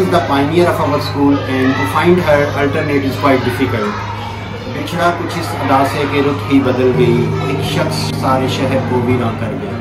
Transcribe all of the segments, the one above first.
is the pioneer of our school and to find her alternate is quite difficult. बिछड़ा कुछ इस अदा से कि रुत ही बदल गई, एक शख्स सारे शहर को वीरां कर गया.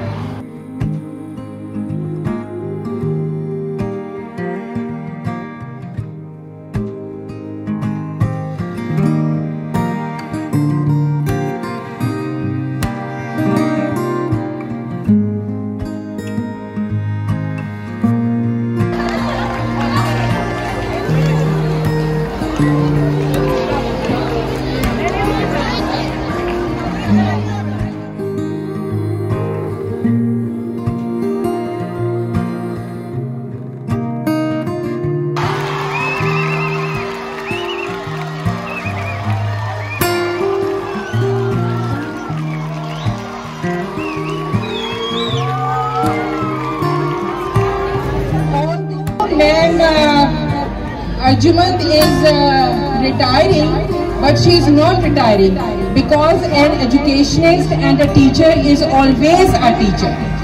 Arjumand is retiring, but she is not retiring because an educationist and a teacher is always a teacher.